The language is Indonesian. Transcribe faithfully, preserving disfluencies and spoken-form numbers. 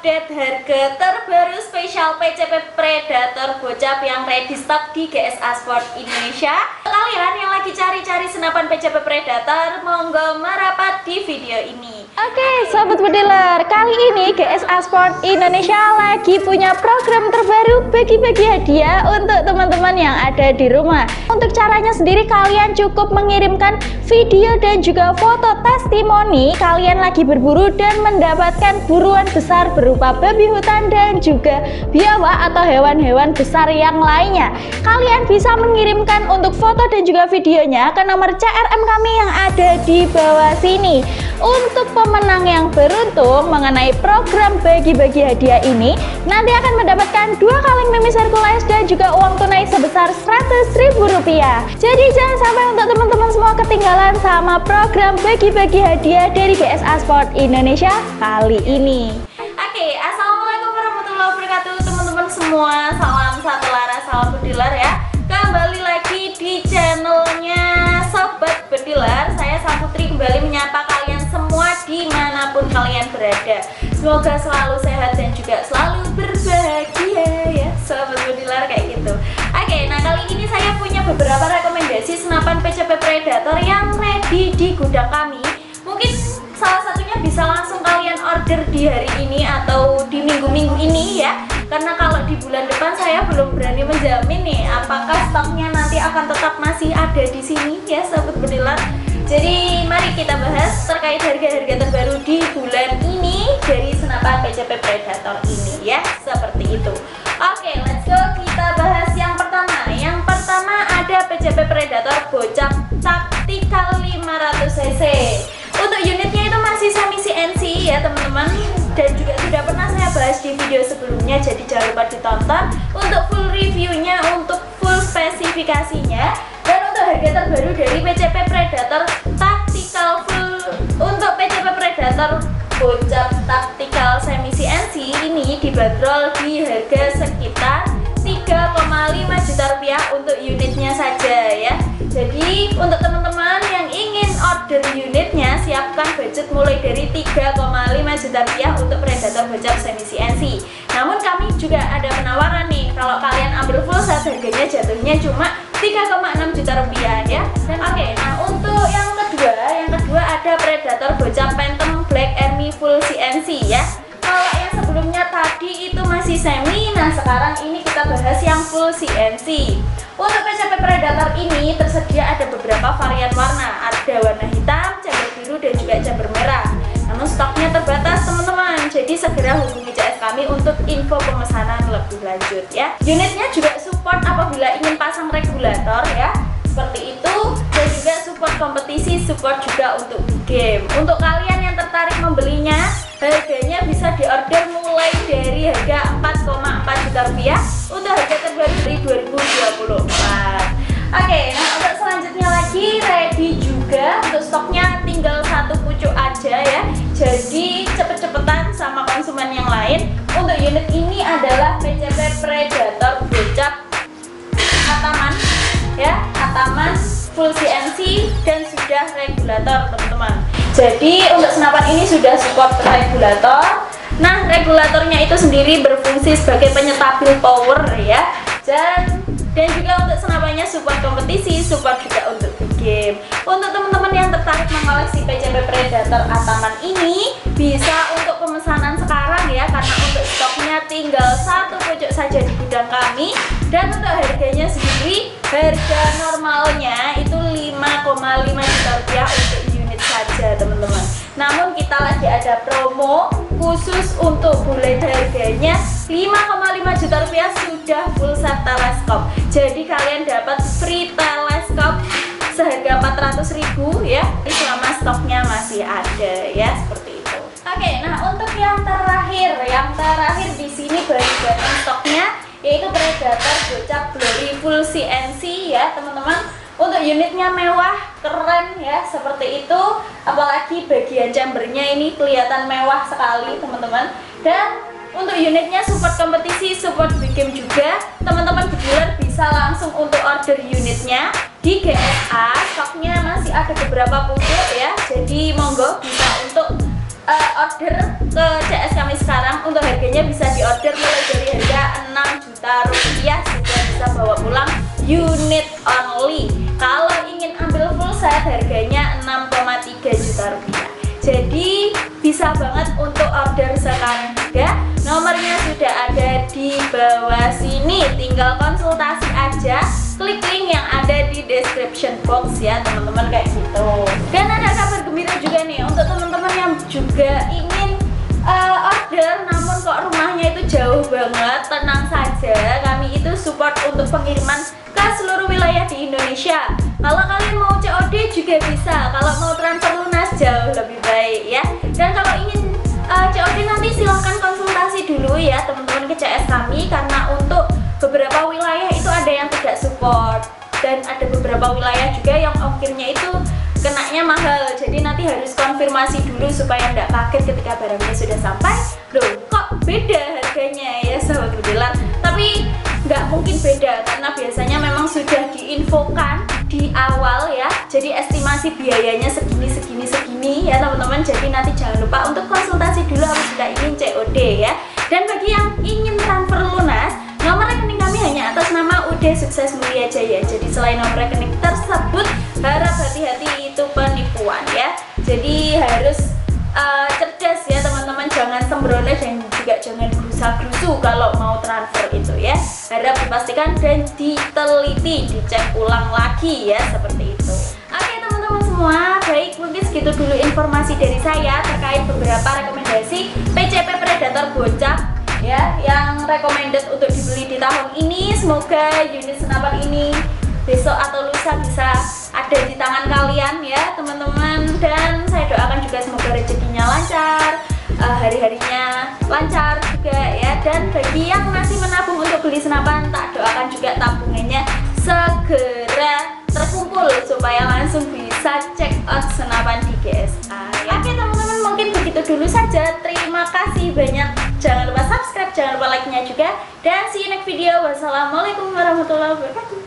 update harga terbaru spesial P C P Predator Gocap yang ready stock di G S A Sport Indonesia. Kalian yang lagi cari-cari senapan P C P Predator, monggo merapat di video ini. Oke, sobat bediler, kali ini G S A Sport Indonesia lagi punya program terbaru bagi-bagi hadiah untuk teman-teman yang ada di rumah. Untuk caranya sendiri, kalian cukup mengirimkan video dan juga foto testimoni kalian lagi berburu dan mendapatkan buruan besar berupa babi hutan dan juga biawak atau hewan-hewan besar yang lainnya. Kalian bisa mengirimkan untuk foto dan juga videonya ke nomor C R M kami yang ada di bawah sini. Untuk pemenang yang beruntung mengenai program bagi-bagi hadiah ini nanti akan mendapatkan dua kaleng Mimis Hercules dan juga uang tunai sebesar seratus ribu rupiah. Jadi jangan sampai untuk teman-teman semua ketinggalan sama program bagi-bagi hadiah dari G S A Sport Indonesia kali ini. Oke, assalamualaikum warahmatullahi wabarakatuh teman-teman semua. Salam satu laras, salam bediler ya. Kembali lagi di channelnya Sobat Bediler. Saya Sang Putri kembali menyapa kalian semua dimanapun kalian berada. Semoga selalu sehat dan juga selalu berbahagia ya Sobat Bediler, kayak gitu. Oke, nah kali ini saya punya beberapa rekomendasi senapan P C P Predator yang ready di gudang kami. Mungkin salah satunya bisa langsung kalian order di hari ini atau di minggu-minggu ini ya. Karena kalau di bulan depan saya belum berani menjamin nih apakah stoknya nanti akan tetap masih ada di sini ya Sobat Bediler. Jadi mari kita bahas terkait harga-harga terbaru di bulan ini dari senapan P C P Predator ini ya, seperti itu. Oke, let's go, kita bahas yang pertama. Yang pertama ada P C P Predator Gocap Tactical lima ratus cc. Untuk unitnya itu masih semi C N C ya teman-teman, dan juga sudah pernah saya bahas di video sebelumnya, jadi jangan lupa ditonton untuk full reviewnya, untuk full spesifikasinya. Dan untuk harga terbaru dari P C P Predator Tactical full untuk P C P Predator Gocap Tactical semi C N C ini dibanderol di harga sekitar tiga koma lima juta rupiah untuk unitnya saja ya. Jadi untuk teman-teman yang ingin order unitnya, siapkan budget mulai dari tiga koma lima juta rupiah untuk Predator Gocap semi C N C. Namun kami juga ada penawaran nih, kalau kalian ambil full set harganya jatuhnya cuma tiga koma enam juta rupiah ya. Dan oke, okay, nah untuk yang kedua, yang kedua ada Predator Gocap Phantom Black Army full C N C ya. Kalau yang sebelumnya tadi itu masih semi, nah sekarang ini kita bahas yang full C N C. Untuk P C P Predator ini tersedia ada beberapa varian warna, ada warna hitam, camber biru, dan juga camber merah. Namun stoknya terbatas teman-teman, jadi segera hubungi C S kami untuk info pemesanan lebih lanjut ya. Unitnya juga support apabila ingin pasang regulator ya, seperti itu, dan juga support kompetisi, support juga untuk game. Untuk kalian yang tertarik membelinya, harganya bisa diorder mulai dari harga empat koma empat juta rupiah untuk harga terbaru dari dua ribu dua puluh empat. Oke, nah untuk selanjutnya lagi ready juga, untuk stoknya tinggal satu pucuk aja ya, jadi cepet-cepetan sama konsumen yang lain. Untuk unit ini adalah P C P Predator Gocap Ataman ya, Ataman full C N C dan sudah regulator teman-teman. Jadi untuk senapan ini sudah support regulator. Nah, regulatornya itu sendiri berfungsi sebagai penyetabil power ya, dan dan juga untuk senapannya support kompetisi, support juga untuk game. Untuk teman-teman yang tertarik mengoleksi P C P Predator Ataman ini, bisa untuk pemesanan sekarang ya, karena untuk stoknya tinggal satu pucuk saja di gudang kami. Dan untuk harganya sendiri, harga normalnya itu lima koma lima juta rupiah untuk unit saja teman-teman. Namun kita lagi ada promo khusus untuk bullet, harganya lima koma lima juta rupiah sudah full set teleskop. Jadi kalian dapat free teleskop seharga empat ratus ribu ya, selama stoknya masih ada ya, seperti itu. Oke, nah untuk yang terakhir, yang terakhir di sini baru-baru stoknya yaitu Predator Gocap Glory full C N C ya teman-teman. Untuk unitnya mewah, keren ya, seperti itu. Apalagi bagian chambernya ini kelihatan mewah sekali teman-teman. Dan untuk unitnya support kompetisi, support big game juga. Teman-teman bediler bisa langsung untuk order unitnya di G S A. Stoknya masih ada beberapa pucuk ya, jadi monggo bisa untuk uh, order ke C S kami sekarang, untuk harganya bisa diorder mulai dari harga enam juta rupiah sudah bisa bawa pulang unit only. Kalau ingin ambil full set harganya enam koma tiga juta rupiah. Jadi bisa banget untuk order sekarang juga. Nomornya sudah ada di bawah sini, tinggal konsultasi aja, klik link yang ada di description box ya teman-teman, kayak gitu. Dan ada kabar gembira juga nih untuk teman-teman yang juga ingin uh, order namun kok rumahnya itu jauh banget. Tenang saja, kami itu support untuk pengiriman ke seluruh wilayah di Indonesia. Kalau kalian mau C O D juga bisa, kalau mau transfer lunas jauh lebih baik ya. Dan kalau ingin uh, C O D nanti silahkan konsultasi dulu ya teman-teman ke C S kami, karena untuk beberapa wilayah itu ada yang tidak support dan ada beberapa wilayah juga yang ongkirnya itu kenanya mahal. Jadi nanti harus konfirmasi dulu supaya tidak kaget ketika barangnya sudah sampai. Loh, kok beda harganya ya sahabat bediler? Tapi nggak mungkin beda karena biasanya memang sudah diinfokan di awal ya. Jadi estimasi biayanya segini segini segini ya teman-teman. Jadi nanti jangan lupa untuk konsultasi dulu apabila ingin C O D ya. Dan bagi yang ingin transfer lunas, nomor rekening kami hanya atas nama U D Sukses Mulia Jaya. Jadi selain nomor rekening tersebut, harap hati-hati itu penipuan ya. Jadi harus uh, cerdas ya teman-teman, jangan sembrono dan juga jangan gerusa-gerusu kalau mau transfer itu ya. Harap dipastikan dan diteliti, dicek ulang lagi ya, seperti itu. Oke teman-teman semua, baik mungkin segitu dulu informasi dari saya terkait beberapa rekomendasi P C P Predator bocah ya yang recommended untuk dibeli di tahun ini. Semoga unit senapan ini besok atau lusa bisa ada di tangan kalian ya teman-teman, dan saya doakan juga semoga rezekinya lancar, uh, hari-harinya lancar juga ya. Dan bagi yang masih menabung untuk beli senapan, tak doakan juga tabungannya segera terkumpul supaya langsung bisa check out senapan di G S A ya. Oke teman-teman, mungkin begitu dulu saja. Terima kasih banyak. Jangan lupa subscribe, jangan lupa like-nya juga, dan see you next video. Wassalamualaikum warahmatullahi wabarakatuh.